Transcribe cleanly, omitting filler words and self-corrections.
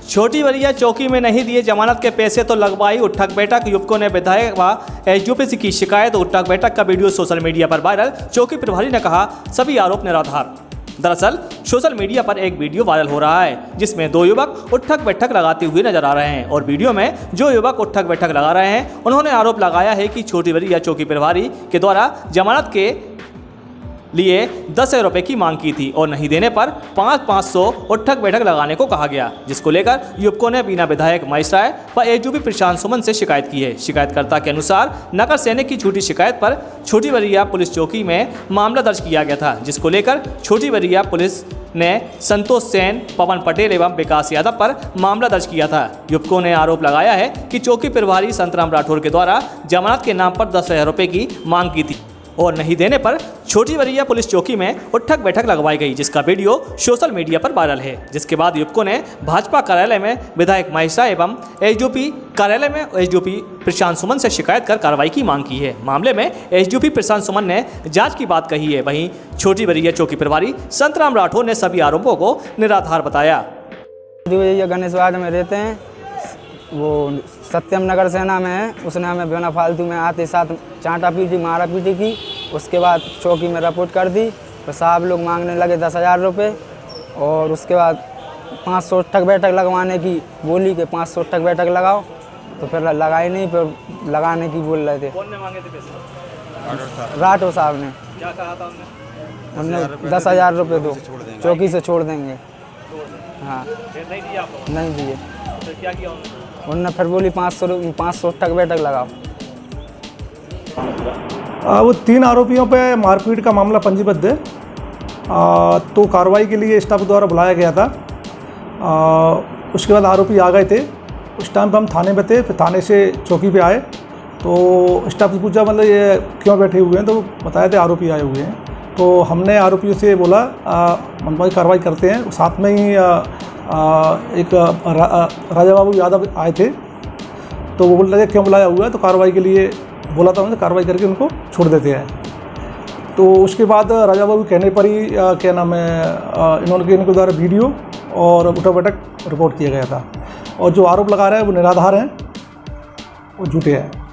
छोटी बरिया चौकी में नहीं दिए जमानत के पैसे तो लगवाई उठक बैठक। युवकों ने विधायक व एसडीओपी की शिकायत। उठक बैठक का वीडियो सोशल मीडिया पर वायरल। चौकी प्रभारी ने कहा सभी आरोप निराधार। दरअसल सोशल मीडिया पर एक वीडियो वायरल हो रहा है जिसमें दो युवक उठक बैठक लगाते हुए नजर आ रहे हैं और वीडियो में जो युवक उठक बैठक लगा रहे हैं उन्होंने आरोप लगाया है कि छोटी बरिया चौकी प्रभारी के द्वारा जमानत के लिए 10,000 रुपये की मांग की थी और नहीं देने पर 500 उठक बैठक लगाने को कहा गया, जिसको लेकर युवकों ने बिना विधायक महेश राय व एसडीओपी प्रशांत सुमन से शिकायत की है। शिकायतकर्ता के अनुसार नगर सैनिक की झूठी शिकायत पर छोटी बरिया पुलिस चौकी में मामला दर्ज किया गया था, जिसको लेकर छोटी बरिया पुलिस ने संतोष सेन, पवन पटेल एवं विकास यादव पर मामला दर्ज किया था। युवकों ने आरोप लगाया है कि चौकी प्रभारी संतराम राठौर के द्वारा जमानत के नाम पर 10,000 रुपये की मांग की थी और नहीं देने पर छोटी बरिया पुलिस चौकी में उठक बैठक लगवाई गई, जिसका वीडियो सोशल मीडिया पर वायरल है। जिसके बाद युवकों ने भाजपा कार्यालय में विधायक महेश राय एवं एसडीओपी कार्यालय में एसडीओपी प्रशांत सुमन से शिकायत कर कार्रवाई की मांग की है। मामले में एसडीओपी प्रशांत सुमन ने जांच की बात कही है। वहीं छोटी बरिया चौकी प्रभारी संतराम राठौर ने सभी आरोपों को निराधार बताया। गणेशवाड़ में रहते हैं, वो सत्यम नगर सेना में है। उसने हमें बिना फालतू में आते साथ चांटा पीटी मारा पीटी की। उसके बाद चौकी में रिपोर्ट कर दी तो साहब लोग मांगने लगे 10,000 रुपये और उसके बाद 500 उठक बैठक लगवाने की बोली कि 500 उठक बैठक लगाओ, तो फिर लगाई नहीं, फिर लगाने की बोल रहे थे। कौन ने मांगे थे पैसे? राठौर साहब ने। क्या कहा था उन्होंने 10,000 रुपये दो, चौकी से छोड़ देंगे। हाँ, नहीं दिया आपको? नहीं दिए। तो क्या किया उन्होंने फिर बोली 500 उठक बैठक लगाओ। वो 3 आरोपियों पे मारपीट का मामला पंजीबद्ध है। तो कार्रवाई के लिए स्टाफ द्वारा बुलाया गया था। उसके बाद आरोपी आ गए थे। उस टाइम पर हम थाने में थे, फिर थाने से चौकी पे आए तो स्टाफ से पूछा मतलब ये क्यों बैठे हुए हैं, तो बताया थे आरोपी आए हुए हैं। तो हमने आरोपियों से बोला मनमानी कार्रवाई करते हैं। साथ में ही एक राजा बाबू यादव आए थे, तो वो बोल रहे थे क्यों बुलाया हुआ है, तो कार्रवाई के लिए बोला था उन्होंने, कार्रवाई करके उनको छोड़ देते हैं। तो उसके बाद राजा बाबू कहने पर ही क्या नाम है इनके द्वारा वीडियो और उठक बैठक रिपोर्ट किया गया था। और जो आरोप लगा रहे हैं वो निराधार हैं, वो झूठे हैं।